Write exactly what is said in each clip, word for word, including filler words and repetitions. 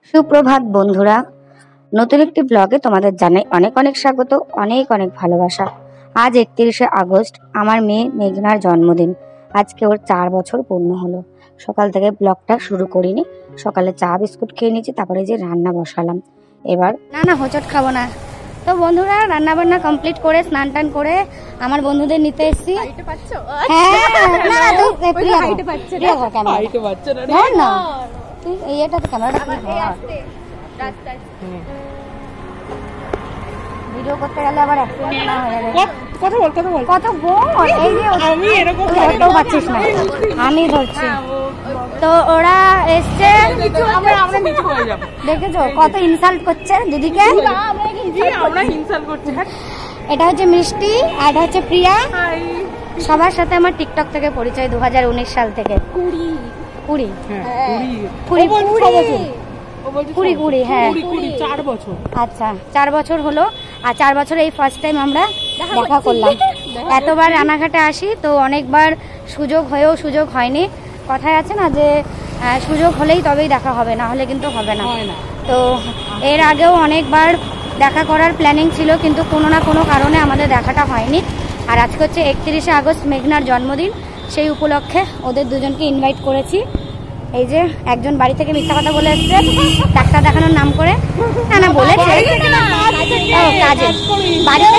সুপ্রভাত বন্ধুরা, নতুন একটি ব্লগে তোমাদের জানাই অনেক অনেক স্বাগত, অনেক অনেক ভালোবাসা। আজ একত্রিশে আগস্ট, আমার মেয়ে মেঘনার জন্মদিন। আজকে ওর চার বছর পূর্ণ হলো। সকাল থেকে ব্লগটা শুরু করিনি, সকালে চা বিস্কুট খেয়ে নিয়েছি, তারপরে যে রান্না বসালাম। এবার না না হোঁচট খাবো না। তো বন্ধুরা, রান্না বান্না কমপ্লিট করে স্নান টান করে আমার বন্ধুদের নিতে এসেছি। ভিডিও করতে গেলে আবার অ্যাক্সিডেন্ট না হয়ে যাবে। কথা বল কথা বল কত বল। এই যে আমি এরকম ধরতেও পারছিস না, আমি ধরছি। তো ওরা এসছে, দেখেছো কত ইনসাল্ট করছে দিদিকে। এটা হচ্ছে মিষ্টি আর এটা হচ্ছে প্রিয়া। সবার সাথে আমার টিকটক থেকে পরিচয় দু হাজার উনিশ সাল থেকে। কুড়ি কুড়ি কুড়ি কুড়ি কুড়ি হ্যাঁ চার বছর। আচ্ছা, চার বছর হলো। আর চার বছর এই ফার্স্ট টাইম আমরা দেখা করলাম। এতবার রানাঘাটে আসি, তো অনেকবার সুযোগ হয়েও সুযোগ হয়নি। কথায় আছে না যে সুযোগ হলেই তবেই দেখা হবে, না হলে কিন্তু হবে না। তো এর আগেও অনেকবার দেখা করার প্ল্যানিং ছিল, কিন্তু কোনো না কোনো কারণে আমাদের দেখাটা হয়নি। আর আজকে হচ্ছে একত্রিশে আগস্ট, মেঘনার জন্মদিন। সেই উপলক্ষে ওদের দুজনকে ইনভাইট করেছি। এই যে একজন বাড়ি থেকে মিথ্যা কথা বলে এসছে ডাক্তার দেখানোর নাম করে। না না বলেছে কাজে, বাড়িতে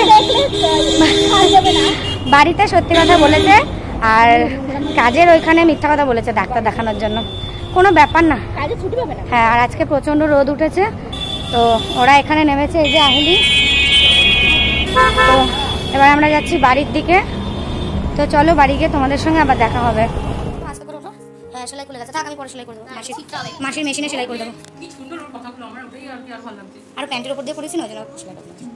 বাড়িতে সত্যি কথা বলেছে, আর কাজের ওইখানে মিথ্যা কথা বলেছে ডাক্তার দেখানোর জন্য। কোনো ব্যাপার না, হ্যাঁ। আর আজকে প্রচন্ড রোদ উঠেছে, তো ওরা এখানে নেমেছে। এই যে আহিলি। তো এবার আমরা যাচ্ছি বাড়ির দিকে। তো চলো বাড়ি গিয়ে তোমাদের সঙ্গে আবার দেখা হবে। সেলাই খুলে গেছে, থাক আমি পরে সেলাই করে দেবো। মাসির মাসির মেশিনে সেলাই করে দেবো। আর প্যান্টের উপর দিয়ে করেছি না, ওই জন্য সেলাই করে দেবো।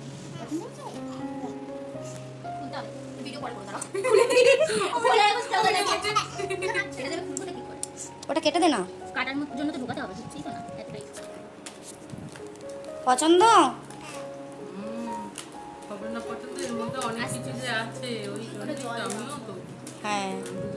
ওটা কেটে দে না, কাটার জন্য তো ঢোকাতে হবে। পছন্দ হ্যাঁ,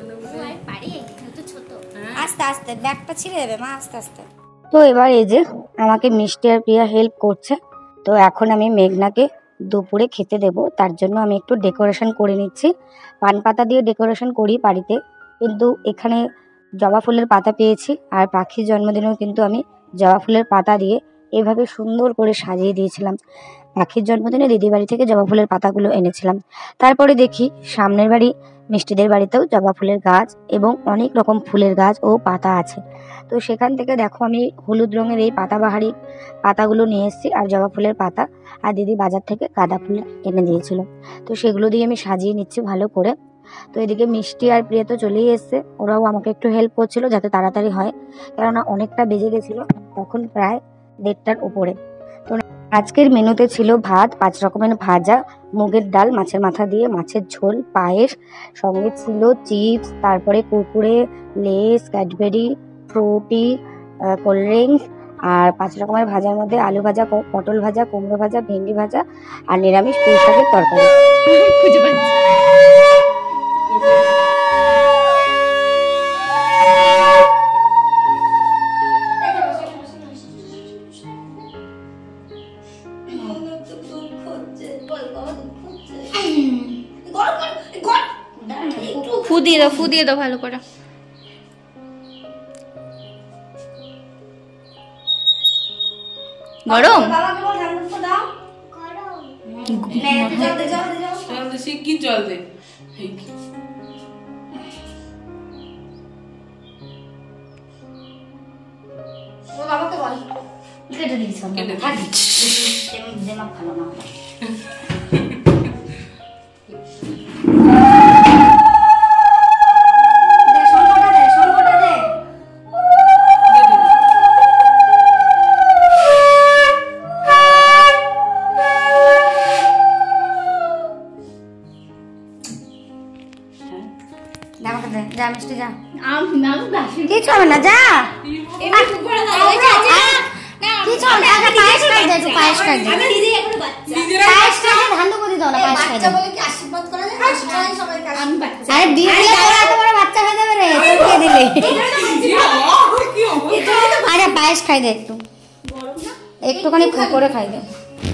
আস্তে আস্তে ব্যাগটা ছিঁড়ে দেবে মা, আস্তে আস্তে। তো এবার এই যে আমাকে মিষ্টি আর প্রিয়া হেল্প করছে। তো এখন আমি মেঘনাকে দুপুরে খেতে দেব, তার জন্য আমি একটু ডেকোরেশন করে নিচ্ছি। পান পাতা দিয়ে ডেকোরেশন করি বাড়িতে, কিন্তু এখানে জবা ফুলের পাতা পেয়েছি। আর পাখির জন্মদিনেও কিন্তু আমি জবা ফুলের পাতা দিয়ে এভাবে সুন্দর করে সাজিয়ে দিয়েছিলাম। পাখির জন্মদিনে দিদি বাড়ি থেকে জবা ফুলের পাতাগুলো এনেছিলাম। তারপরে দেখি সামনের বাড়ি মিষ্টিদের বাড়িতেও জবা ফুলের গাছ এবং অনেক রকম ফুলের গাছ ও পাতা আছে। তো সেখান থেকে দেখো আমি হলুদ রঙের এই পাতাবাহারি পাতাগুলো নিয়ে এসেছি, আর জবা ফুলের পাতা। আর দিদি বাজার থেকে গাঁদা ফুল এনে দিয়েছিল, তো সেগুলো দিয়ে আমি সাজিয়ে নিচ্ছি ভালো করে। তো এদিকে মিষ্টি আর প্রিয়া তো চলেই এসছে, ওরাও আমাকে একটু হেল্প করছিল যাতে তাড়াতাড়ি হয়, কেননা অনেকটা বেজে গেছিলো, তখন প্রায় দেড়টার উপরে। তো আজকের মেনুতে ছিল ভাত, পাঁচ রকমের ভাজা, মুগের ডাল, মাছের মাথা দিয়ে মাছের ঝোল, পায়েস, সঙ্গে ছিল চিপস, তারপরে Kurkure, Lay's, Cadbury, Frooti, cold drinks. আর পাঁচ রকমের ভাজার মধ্যে আলু ভাজা, পটল ভাজা, কুমড়ো ভাজা, ভেন্ডি ভাজা আর নিরামিষ পুঁই শাকের তরকারি। ফু দিয়ে দাও, ফু দিয়ে দাও ভালো করে। গরম কি জল দে। বাবাকে বল কেটে দিয়েছি ভালো না। যা মিষ্টি যা, কিছু হবে না, যা কিছু হবে না। পায়েস খাই দে, পায়েস খাই দে, পায়েস খাই দে, ধান দুপুরি দাও না, পায়েস খাই দে। আরে দিয়ে দিলে তোরা এত বড় বাচ্চা হয়ে যাবে রে, তোকে দিলে আরে পায়েস খাই দে একটু, একটুখানি করে খাই দে।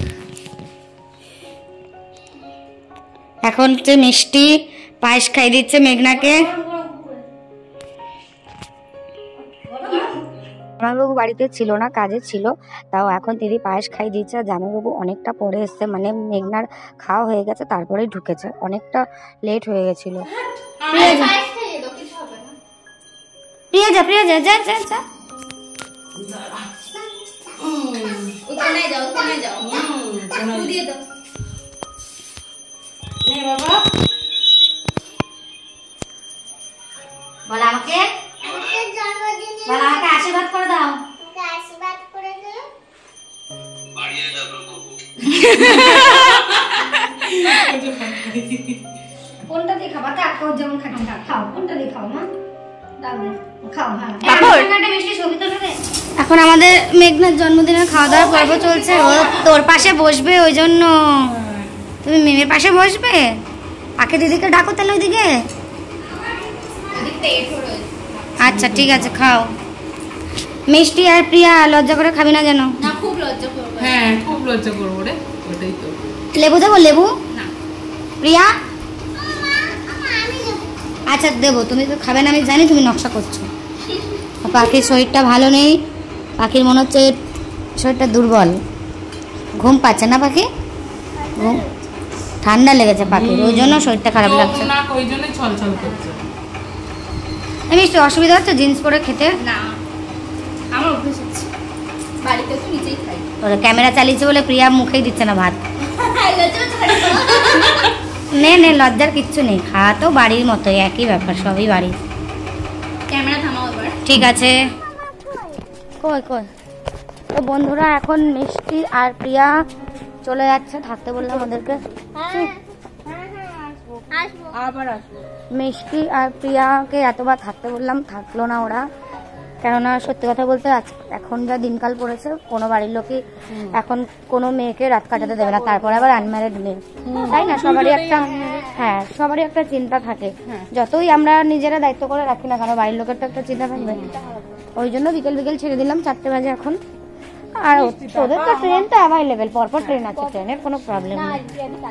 এখন হচ্ছে মিষ্টি পায়েস খাই দিচ্ছে মেঘনাকে। জামাইবাবু বাড়িতে ছিল না, কাজে ছিল, তাও এখন দিদি পায়েস খাই দিচ্ছে। আর জামাইবাবু অনেকটা পরে এসছে, মানে মেঘনার খাওয়া হয়ে গেছে তারপরেই ঢুকেছে, অনেকটা লেট হয়ে গেছিল। প্রিয়া যা, প্রিয়া যা, যা যা যা। বল আমাকে, বল আমাকে আশীর্বাদ করে দাও। আশীর্বাদ করে দাও। কোনটা দিয়ে খাবা? তা খাও, যেমন খাচ্ছি খাও। কোনটা দিয়ে খাও মা? দাও দে, খাও। হ্যাঁ, একটা মিষ্টি ছবি তুলে দে। এখন আমাদের মেঘনার জন্মদিনের খাওয়া দাওয়ার পর্ব চলছে। ও তোর পাশে বসবে, ওই জন্য তুমি মেমের পাশে বসবে। পাখি দিদিকে ডাকো তাহলে ওইদিকে। আচ্ছা ঠিক আছে, খাও। মিষ্টি আর প্রিয়া লজ্জা করে খাবি না যেন। না, খুব লজ্জা করব। হ্যাঁ, খুব লজ্জা করব রে, ওটাই তো। লেবু দেবো? লেবু না। প্রিয়া আচ্ছা দেবো, তুমি তো খাবে না আমি জানি, তুমি নকশা করছো। পাখির শরীরটা ভালো নেই, পাখির মনে হচ্ছে শরীরটা দুর্বল, ঘুম পাচ্ছে না পাখি, ঘুম ঠান্ডা লেগেছে পাখির, ওই জন্য শরীরটা খারাপ লাগছে। না, ওই জন্যই ছলছল করছে। মিষ্টি অসুবিধা হচ্ছে জিন্স পরে খেতে? না, আমার অভ্যাস আছে, বাড়িতে তো নিজেই খাই। তোরা ক্যামেরা চালিয়েছে বলে প্রিয়া মুখেই দিচ্ছে না ভাত। নে নে, লজ্জার কিচ্ছু নেই, খাওয়া তো বাড়ির মতোই, একই ব্যাপার, সবই বাড়ি। ক্যামেরা থামাও এবার। ঠিক আছে। কই কই তো বন্ধুরা, এখন মিষ্টি আর প্রিয়া চলে যাচ্ছে, থাকতে বললাম ওদেরকে। মিষ্টি আর প্রিয়াকে এতবার থাকতে বললাম, থাকলো না ওরা। কেননা সত্যি কথা বলতে এখন যা দিনকাল পড়েছে, কোনো বাড়ির লোকই এখন কোনো মেয়েকে রাত কাটাতে দেবে না, তারপর আবার আনম্যারিড মেয়ে, তাই না? সবারই একটা, হ্যাঁ সবারই একটা চিন্তা থাকে, যতই আমরা নিজেরা দায়িত্ব করে রাখি না কেন, বাড়ির লোকের তো একটা চিন্তা থাকবে। ওই জন্য বিকেল বিকেল ছেড়ে দিলাম, চারটে বাজে এখন। আর ওদের তো ট্রেন তো অ্যাভেলেবেল, পরপর ট্রেন আছে, ট্রেনের কোনো প্রবলেম নেই।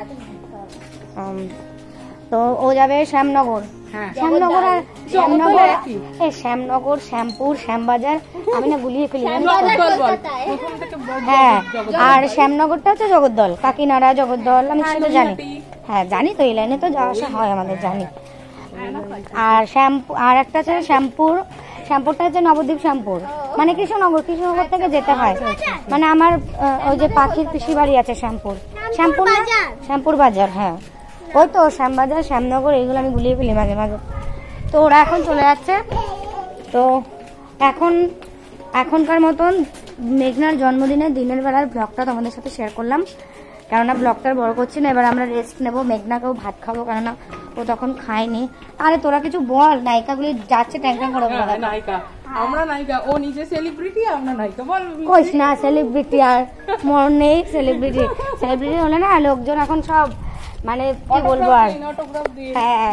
তো ও যাবে শ্যামনগর, শ্যামনগর আর শ্যামনগর, এই শ্যামনগর, শ্যামপুর, শ্যামবাজার, আমি না গুলিয়ে ফেলি। হ্যাঁ, আর শ্যামনগরটা হচ্ছে জগদ্দল, কাকিনাড়া জগদ্দল, আমি সেটা জানি। হ্যাঁ জানি তো, এই লাইনে তো যাওয়া আসা হয় আমাদের, জানি। আর শ্যামপুর, আর একটা আছে শ্যামপুর, শ্যামপুরটা হচ্ছে নবদ্বীপ শ্যামপুর, মানে কৃষ্ণনগর, কৃষ্ণনগর থেকে যেতে হয়। মানে আমার ওই যে পাখির পিসি বাড়ি আছে শ্যামপুর, শ্যামপুর না, শ্যামপুর বাজার, হ্যাঁ ওই তো শ্যামবাজার, শ্যামনগর, এইগুলো আমি গুলিয়ে ফেলি মাঝে মাঝে। তো ওরা এখন চলে যাচ্ছে। তো এখন এখনকার মতন মেঘনার জন্মদিনের দিনের বেলার ব্লগটা তোমাদের সাথে শেয়ার করলাম, কেননা ব্লগটার বড় করছি না। এবার আমরা রেস্ট নেবো, মেঘনাকেও ভাত খাবো, কেননা ও তখন খায়নি। আরে তোরা কিছু বল, নায়িকাগুলি যাচ্ছে ট্যাংট্যাং করে। নায়িকা আমরা, নায়িকা ও নিজে সেলিব্রিটি, আমরা নায়িকা। বল কইস না সেলিব্রিটি, আর মন নেই সেলিব্রিটি। সেলিব্রিটি হলে না লোকজন এখন সব, মানে কি বলবো আর, হ্যাঁ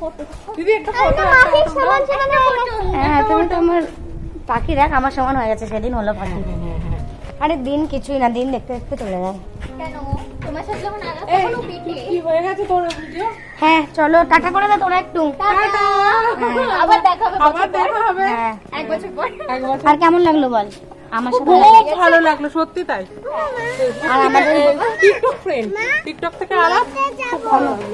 হ্যাঁ তুমি তো আমার পাখি দেখ, আমার সমান হয়ে গেছে, সেদিন হলো পাখি। আরে দিন কিছুই না, দিন দেখতে দেখতে চলে যায়। হ্যাঁ চলো, টাটা করে দাও তোরা একটু। আর কেমন লাগলো বল? আমার সাথে খুব ভালো লাগলো, সত্যি তাই। আর আমাদের টিকটক ফ্রেন্ড, টিকটক থেকে আলাপ, খুব ভালো লাগলো।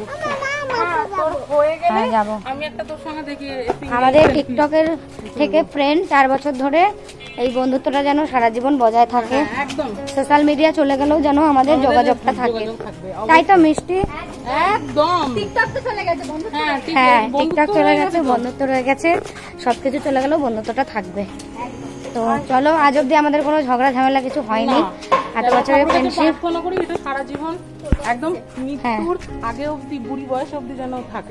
হ্যাঁ যাবো, আমি একটা তোর সঙ্গে দেখি। আমাদের টিকটকের থেকে ফ্রেন্ড, চার বছর ধরে এই বন্ধুত্বটা যেন সারা জীবন বজায় থাকে। একদম, সোশ্যাল মিডিয়া চলে গেলেও যেন আমাদের যোগাযোগটা থাকে, তাই তো মিষ্টি? একদম, টিকটক তো চলে গেছে, বন্ধু। হ্যাঁ টিকটক চলে গেছে, বন্ধুত্ব রয়ে গেছে, সবকিছু চলে গেলেও বন্ধুত্বটা থাকবে। তো চলো, আজ অব্দি আমাদের কোনো ঝগড়া ঝামেলা কিছু হয়নি, এত বছরের ফ্রেন্ডশিপ। প্রার্থনা করি এটা সারা জীবন একদম মৃত্যুর আগে অবধি, বুড়ি বয়স অবধি যেন থাকে।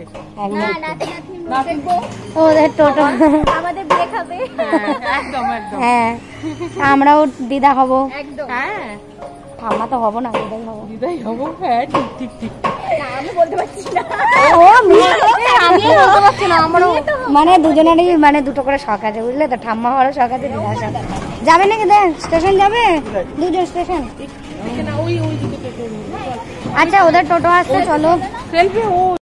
ওদের টোটো আমাদের বিয়ে খাবে, একদম একদম। হ্যাঁ আমরাও দিদা হব, একদম। হ্যাঁ ঠাম্মা তো হবো না, দিদাই হবো। দিদাই হবো, হ্যাঁ ঠিক ঠিক ঠিক। আমি বলতে পারছি না ও আমি বলতে পারছি না আমারও মানে দুজনেরই মানে দুটো করে শখ আছে বুঝলে তো, ঠাম্মা হওয়ারও শখ আছে দিদার শখ। যাবে নাকি দেখ স্টেশন যাবে দুজন স্টেশন? ওই ওই দিকে আচ্ছা ওদের টোটো আসছে চলো। সেলফি ও